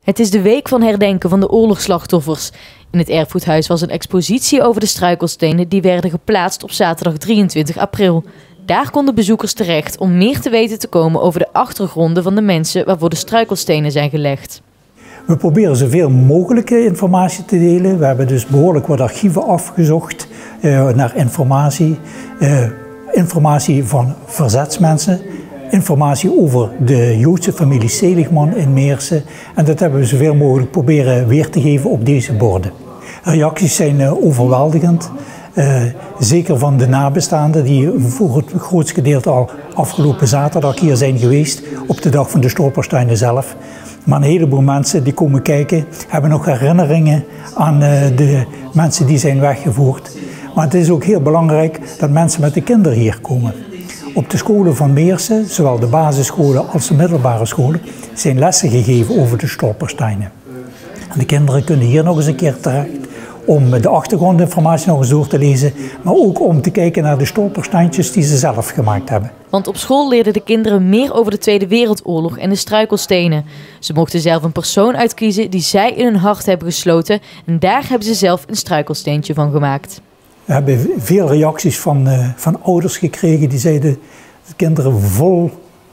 Het is de week van herdenken van de oorlogsslachtoffers. In het Erfgoedhuis was een expositie over de struikelstenen die werden geplaatst op zaterdag 23 april. Daar konden bezoekers terecht om meer te weten te komen over de achtergronden van de mensen waarvoor de struikelstenen zijn gelegd. We proberen zoveel mogelijk informatie te delen. We hebben dus behoorlijk wat archieven afgezocht naar informatie. Informatie van verzetsmensen. Informatie over de Joodse familie Seligman in Meersen. En dat hebben we zoveel mogelijk proberen weer te geven op deze borden. Reacties zijn overweldigend. Zeker van de nabestaanden die voor het grootste gedeelte al afgelopen zaterdag hier zijn geweest. Op de dag van de Stolpersteinen zelf. Maar een heleboel mensen die komen kijken hebben nog herinneringen aan de mensen die zijn weggevoerd. Maar het is ook heel belangrijk dat mensen met de kinderen hier komen. Op de scholen van Meersen, zowel de basisscholen als de middelbare scholen, zijn lessen gegeven over de Stolpersteinen. En de kinderen kunnen hier nog eens een keer terecht om de achtergrondinformatie nog eens door te lezen, maar ook om te kijken naar de stolpersteintjes die ze zelf gemaakt hebben. Want op school leerden de kinderen meer over de Tweede Wereldoorlog en de struikelstenen. Ze mochten zelf een persoon uitkiezen die zij in hun hart hebben gesloten en daar hebben ze zelf een struikelsteentje van gemaakt. We hebben veel reacties van ouders gekregen die zeiden dat de kinderen vol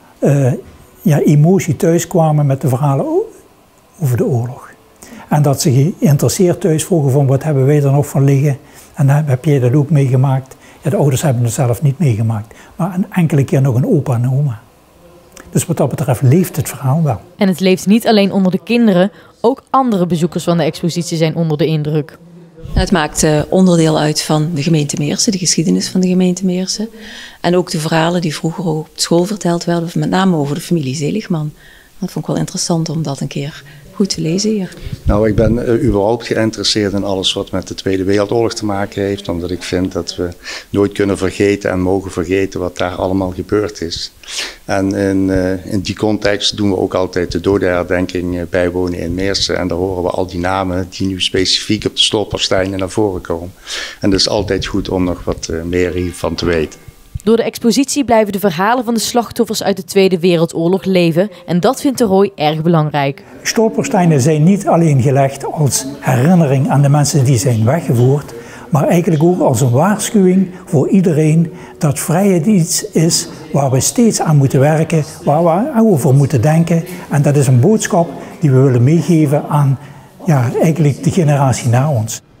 emotie thuis kwamen met de verhalen over de oorlog. En dat ze geïnteresseerd thuis vroegen van wat hebben wij er nog van liggen en heb jij dat ook meegemaakt? Ja, de ouders hebben het zelf niet meegemaakt, maar een enkele keer nog een opa en oma. Dus wat dat betreft leeft het verhaal wel. En het leeft niet alleen onder de kinderen, ook andere bezoekers van de expositie zijn onder de indruk. Het maakt onderdeel uit van de gemeente Meersen, de geschiedenis van de gemeente Meersen. En ook de verhalen die vroeger op school verteld werden, met name over de familie Seligman. Dat vond ik wel interessant om dat een keer goed te lezen hier. Nou, ik ben überhaupt geïnteresseerd in alles wat met de Tweede Wereldoorlog te maken heeft. Omdat ik vind dat we nooit kunnen vergeten en mogen vergeten wat daar allemaal gebeurd is. En in die context doen we ook altijd de dodenherdenking bijwonen in Meersen. En daar horen we al die namen die nu specifiek op de Stolpersteinen naar voren komen. En het is altijd goed om nog wat meer hiervan te weten. Door de expositie blijven de verhalen van de slachtoffers uit de Tweede Wereldoorlog leven en dat vindt de Roy erg belangrijk. Stolpersteinen zijn niet alleen gelegd als herinnering aan de mensen die zijn weggevoerd, maar eigenlijk ook als een waarschuwing voor iedereen dat vrijheid iets is waar we steeds aan moeten werken, waar we over moeten denken. En dat is een boodschap die we willen meegeven aan eigenlijk de generatie na ons.